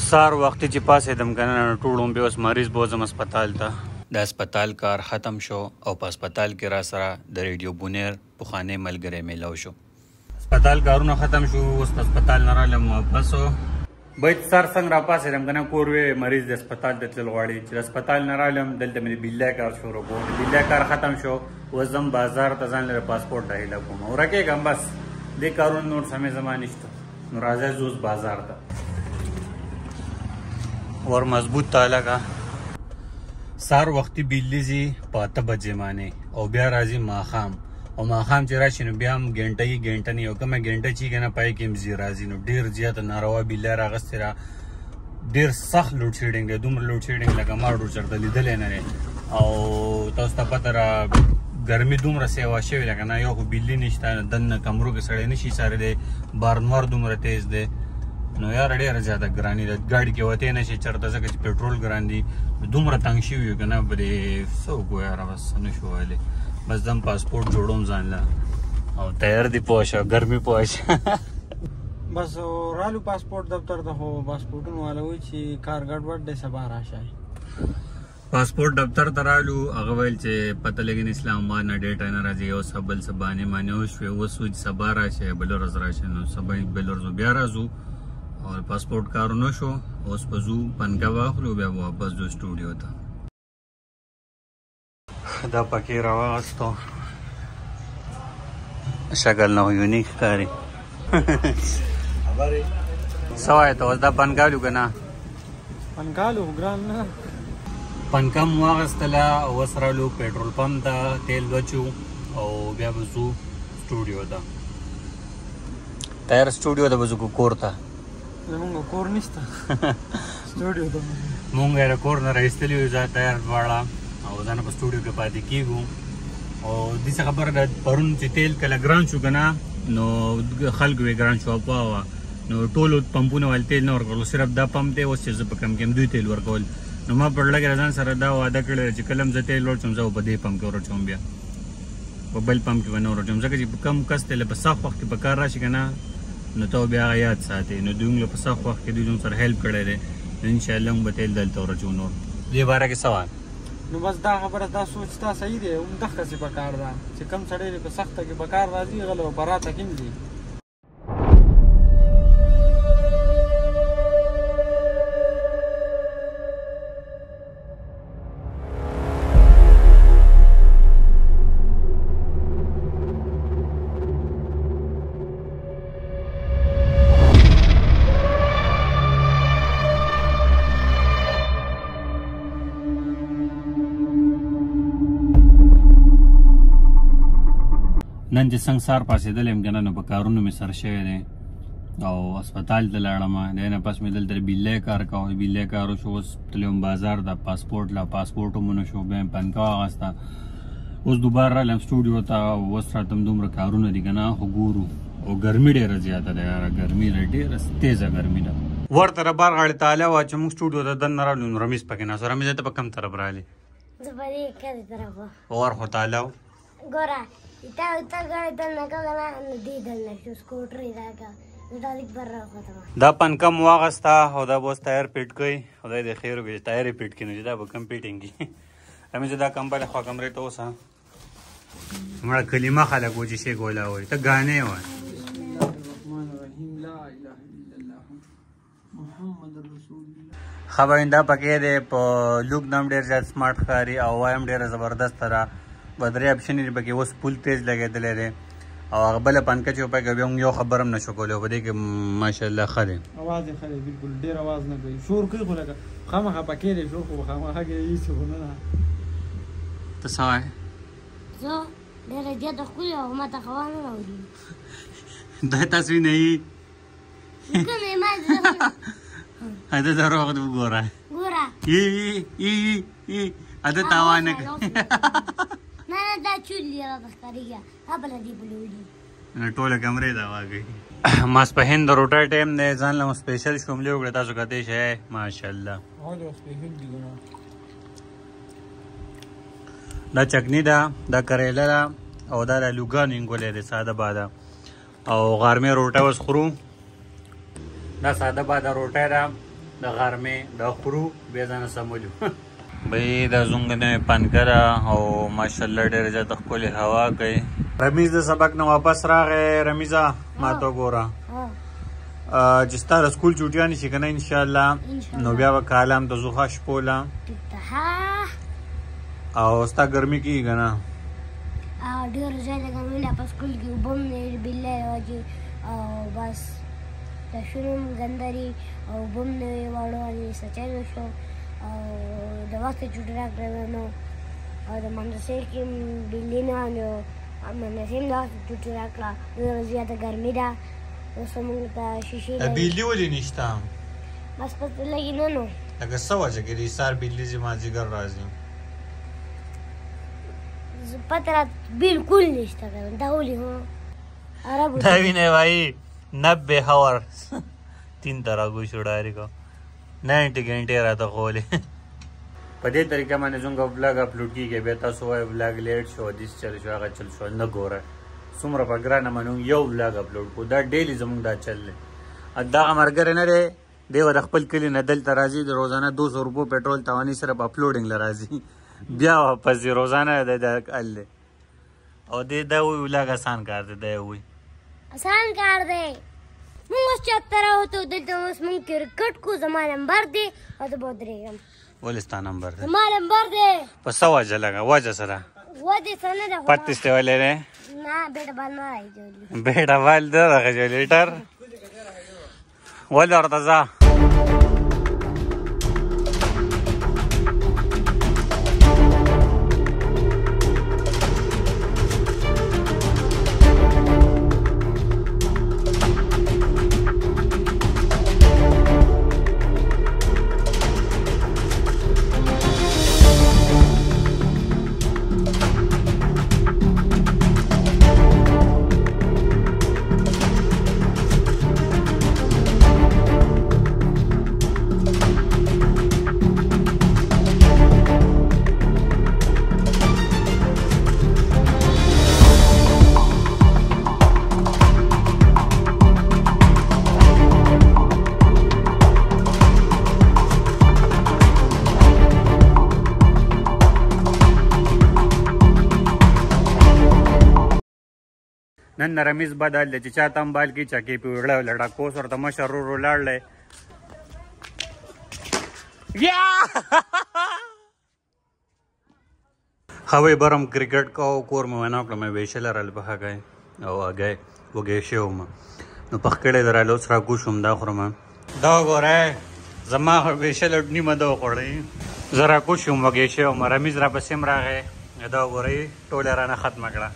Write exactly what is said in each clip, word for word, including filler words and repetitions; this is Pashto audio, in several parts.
سار وختي چې پاسېدم که نه ټول بیا اوس مریض بوځم هسپتال ته. د هسپتال کار ختم شو او په هسپتال کې را سره د ریډیو بونیر پخوانی ملګری میلاو شو. هسپتال کارونه ختم شو، اوس د هسپتال نه رالم واپس. باید سر څنګه را پاسېدم که نه کور وې مریض د هسپتال ته تلل غواړي چې د هسپتال نه رالم دلته مې د بیلای کار شروع کړو. د بیلای کار ختم شو، اوس ځم بازار ته ځان لره پاسپورټ ته هیله کوم. ورکېږم بس دې کارونه نور سمې زما نشته. نو راځئ زه اوس بازار ته ور مضبوط تاله کا. سار وختي بیلې ځي په اته بجې مانې او بیا راځي ماښام، او ماښام چې راشي نو بیا هم ګنټه یي ګنټه نه یو کومه ګنټه چې که نه پای کې هم ځي راځي. نو ډېر زیاته ناروا بیلی راغستې را، ډېر سخت لوډ شیډینګ دی. دومره لوډ شیډینګ لکه ما ډېر چېرته لیدلی نه دی. او تاسو ته پته را ګرمي دومره سیوا شوې ده که نه، یو خو بیلي نشته، دننه کمرو کې سړی نشي څارېدی، بارنور دومره تیز دی. نو یاره ډېره زیاته ګراني ده، ګاډي کې وتی نه شي چېرته ځکه چې پېټرول ګران دي. دومره تنګ شوي یو که نه بلې څه وکړو یاره بس نه شو ویلی. بس دم پاسپورټ جوړوم ځان له او تیار دي پوه شه ګرمي پوه شه. بس رالو پاسپورټ دفتر ته، خو پاسپورټونه والا وایي چې کار ګډوډ دی سبا راشئ. پاسپورټ دفتر ته رالو، هغه ویل چې پته لګي اسلام آباد نه ډېټه نه راځي، یو څه بل څه بانې مانې وشوې. اوس وایي چې سبا راشئ بله ورځ راشئ. نو سبا بله ورځ بیا راځو او پاسپورټ کار نه شو. اوس به ځو پنکه واخلو بیا به واپس ځو سټوډیو ته. دا پکې راواغستو، شکل نه یونیک ښکاري. څه وایې ته اوس دا پنکالو که نه؟ پنکالو ګران نه، پنکه مو واغستله او اوس رالو پېټرول پمپ ته تیل بچو او بیا به ځو سټوډیو ته. تیار سټوډیو ته به ځو که کور ته؟ زمونږ کور نشته سټوډیو ته مونږ یې د کور نه راایستلي یو ځای تیار دواړه او ځانه په سټوډیو کې پاتې کېږو. او داسې خبره ده پرون چې تیل کله ګران شو که نه نو خلکو یې ګران شو افوا وه، نو ټولو پمپونه والے تیل نه ورکول، صرف دا پمپ دی اوس چې زه په کم کې هم دوی تیل ورکول. نو ما په زړه کې ځان سره دا وعده کړې ده چې کله هم زه تیل ورچوم زه به په دې پمپ کې ورچوم، بیا په بل پمپ کې به نه ورچوم، ځکه چې کم کس تیل په سخت وخت کې په کار راشي که نه نو ته بیا یاد ساتې. نو دوی موږ په سخت وخت کې دوی زموږ سره هیلپ کړی دی، نو انشاءالله موږ به تیل دلته ورچو. نور دې باره کې څه وایې؟ نو بس دا خبره دا سوچ تا صحیح دی، همدغسې په کار ده چې کوم سړی په سخته کې په کار راځي هغه له براته کې ځي. نن چې څنګه سار پاسېدلی یم که نه نو په کارونو مې سر شوی دی او هسپتال ته لاړم. دی نه پس مې دلته بیلی کار کوه، بیلی کار وشو. اوس تللی وم بازار د پاسپورټ له، پاسپورټ هم ونه شو، بیا مې پنکه واغسته. اوس دوباره رالم سټوډیو ته. اوس راته هم دومره کارونه دي که نه خو ګورو. او ګرمي ډېره زیاته ده یاره، ګرمي ده ډېره تیزه ګرمي ده. ورته را بار غاړې ته اله وه چې موږ سټوډیو ته دننه رالو نو رمیز پکې ناست و. رمیز ته په کوم طرف رالې؟ زه په دې کلي طرف وم. ور خو ته اله و ګوره تا تا ګاډي دننه کړه نه نو دې دننه شو سکوټر یې راکړه نو دا لیک بر راوختم. دا پنکه مو واغسته او دا به اوس تایر پیټ کوي. خدای دې خیر وکړي چې تایر یې پیټ کړي نو چې دا به کم پیټینګي. رمیز دا کمبله خوا کمرې ته اوسه مړه کلمه خلک و چې شی ګولا وایي ته ګانې وایي. خبر دا پکې دی په لوک نام ډېر زیات سمارټ ښکاري او وایم ډېره زبردسته ده. بدرې اپشن یې پکې اوس پول تیز لګېدلی دی او هغه بله پنکه چې پکې بیا موږ یو خبر هم نه شو کولی. په دې کې ماشاءالله ښه دی، اواز یې ښه دی، بلکل ډېر اواز نه کوي، شور کوي خو لکه خامخا پکې دی شور، خو خامخا کې هېڅ خو نه ده. ته څه وایې؟ زه ډېره زیاته ښکلې او ما ته هوا نه راوړي. دا تاسو نه یي کومې ما اته دروغ دې وګوره ګوره ای ای ای اته تاوان نه نه نه دا چولې راته ښکارېږي هبله دې بلولي نه ټوله کمرې دا واګي. ماسپښین د روټۍ ټایم دی، ځان له سپیشل شوملې وکړې تاسو کتې شئ ماشاءالله. دا چکني ده، دا کریله ده او دا لوګان انګولې دی ساده باده او غرمې روټۍ اوس خورو. دا ساده باده روټۍ ده د غرمې د خورو بیا ځان سمولو بھئی دا زونګ نه پنکره او ماشاءالله ډېر زیات ښکلې هوا کوي. رمیز د سبق نه واپس راغی. رمیزه ما ته ګوره چې ستا د سکول چوټیانې شي که نه انشاءالله نو بیا به کالام ته ځو ښه شپوله او ستا ګرمي کېږي که نه ډېره زیاته ګرمي ده په سکول کې اوبه هم نه وي بالله واجب او بس درسونه هم ګنده دي او اوبه هم نه وي واړه باندې سچای وشو او د وخته چوټي راکړې نو او د مدرسې کې هم بجلي نه وه نو مدرسې هم د وخته چوټي راکړه ډېره زیاته ګرمي ده اوس موږ ته شیشې بجلي ولې نشته بس پته لګي نه نو لکه څه وجه کې د ایسار بجلي ځي مازدیګر راځي پته راته بلکل نشته کنه دا ولې هو عربو دا وینئ بھائی نبے ہور تین طرح کو چھڑاری کو نائنٹی گھنٹے راته خولې په دې طریقه باندې زموږ ولاګ اپلوډ کېږي بیا تاسو وایئ ولاګ لیټ شو حدیث چل شو هغه چل شو نه ګوره څومره په ګرانه باندې یو ولاګ اپلوډ کړو دا ډیلی زموږ دا چل دی دغه ملګری نه دی دی به د خپل کلي نه دلته راځي د روزانه دو سو روپو پټرول تواني صرف اپلوډینګ له راځي بیا واپس دی روزانه د حل دی او دی دا وایي ولاګ اسان کار دی دا یې وایي آسان کار دی مونږ اوس چاته راوتو دلته اوس مونږ کرکټ کو زما نمبر دی او زه به ودرېږم ولې ستا نمبر دی زما نمبر دی په څه وجه لګه وجه سره وجه څه نه ده پټ استولی دی نه بیټه بال نه راځي بیټه بال ده دغه جولیټر ولې ورته ځه نن رمیز بدل دی چې چاته هم بال کې چکې پې وړه لډاکوس ورته مشر ورور ولاړ دی هوی برم کرکټ کو کور مې ونه کړه مې ویشله رال په هغه او هغه وږی شوی وم نو پخکړی درالو اوس راکوش وم دا خورم دا وګوره زما ویشله نیمه ده وخوړی زه راکوش وم وږی شوی وم رمیز راپسې هم راغی دا وګورئ ټوله رانه ختمه کړه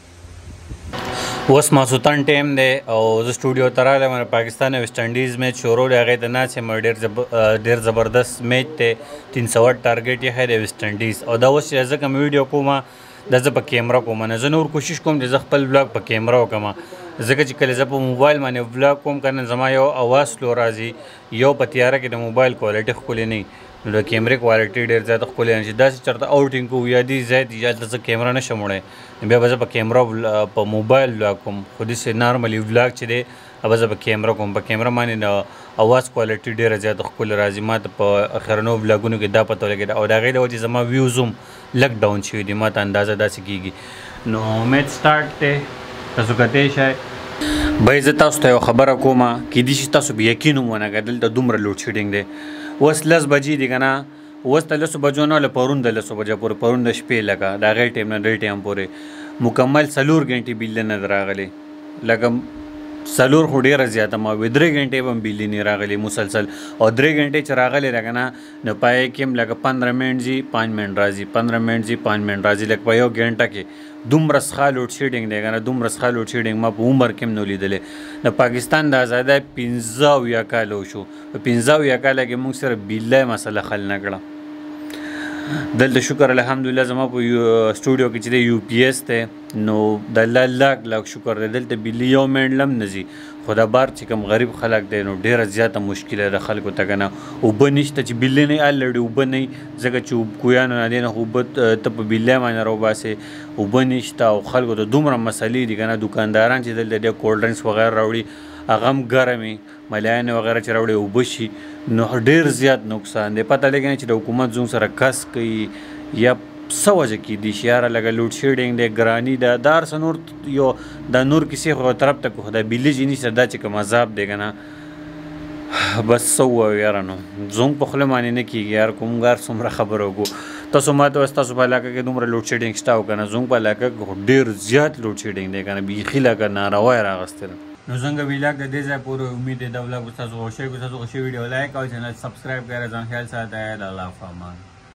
اوس ماسوتن ټایم دی او زه سټوډیو ته راغلی یم پاکستان او ویسټ انډیز میچ شروع دی هغې ته ناست یم ډېر زبردست میچ دی تین سو اټ ټارګېټ یې ښی دی ویسټ انډیز او دا اوس چې زه کوم ویډیو کوم دا زه په کیمره کوم نه زه نور کوشش کوم چې زه خپل ولاګ په کیمره وکړم ځکه چې کله زه په موبایل باندې ولاګ کوم که نه زما یو اواز سلو راځي یو په تیاره کې د موبایل کوالټي ښکلې نه وي نو د کیمرې کوالټي ډېر زیاته ښکلې نه چې داسې چېرته اوټینګ کوو یا دې ځای ته هلته زه کیمره نه شم وړی بیا به زه په کیمره په موبایل ولاګ کوم خو داسې نارملي ولاګ چې دی به زه په کیمره کوم په کیمره باندې د اواز کوالټي ډېره زیاته ښکلې راځي ما ته په اخرنو ولاګونو کې دا پته ولګېده او د هغې د وجې زما ویوز هم لږ ډاون شوي دي ما ته اندازه داسې کېږي نو میچ سټارټ دی تاسو کتی شئ بھئی زه تاسو ته یو خبره کومه کیدای شي تاسو به یقین هم ونه کړئ دلته دومره لوډ شیډینګ دی اوس لس بجې دي که نه اوس د لسو بجو نه له پرون د لسو بجو پورې پرون د شپې لکه د هغې ټایم نه دې ټایم پورې مکمل څلور غنټې بجلي نه ده راغلې لکه څلور خو ډېره زیاته ما وي درې غنټې به هم بجلي نه راغلې مسلسل او درې غنټې چې راغلې ده که نه نو پای کې هم لکه پندره منټ ځي پانچ منټ راځي پندره منټ ځي پانچ منټ راځي لکه په یو غنټه کې دومره څخه لوډ شیډینګ دی که نه دومره څخه لوډ شیډینګ ما په عمر کې هم نه لیدلی د پاکستان د ازادۍ پنځه اویا کاله وشو په پنځه اویا کاله کې موږ صرف بجلۍ مسله حل نه کړه دلته شکر الحمدلله زما په سټوډیو کې چې دی یو پی ایس دی نو د الله لاک لاک شکر دی دلته بجلي یو منټ لم نه ځي خو دا بار چې کوم غریب خلک دی نو ډېره زیاته مشکله ده خلکو ته که نه اوبه نشته چې بجلي نه وي الرډي اوبه نه وي ځکه چې کویانو نه دی نه خو اوبه ته په بجلۍ باندې راوباسې اوبه نشته او خلکو ته دومره مسلې دي که نه دوکانداران چې دلته ډېر کولډ ډرنکس وغیره راوړي هغه هم ګرم وي ملیانې وغیره چې راوړي اوبه شي نو ډیر زیات نقصان دی. پته لګی نه چې د حکومت زموږ سره کس کوي یا څه وجه کیدی شي. یاره لکه لوډ شیډینګ دی، ګراني ده، دا هر څه نور یو دا نور کیسې خو یو طرف ته کړو، دا بجلي چې نشته دا چې کوم عذاب دی که نه بس څه ووایو یاره. نو زموږ په خوله باندې نه کېږي یار، که موږ هر څومره خبره وکړو. تاسو ما ته وایاست تاسو په علاقه کې دومره لوډ شیډینګ شته او که نه؟ زموږ په علاقه کې خو ډېر زیات لوډ شیډینګ دی که نه، بیخي لکه ناروا یې راغستی ده. نو څنګه ویلاګ د دې ځای پورې امید دی دا ولاګ به تاسو خوښوي. که تاسو خوښوي ویډیو لایک او چینل سبسکرایب کړئ. ځان خیال ساتئ. د الله په امان.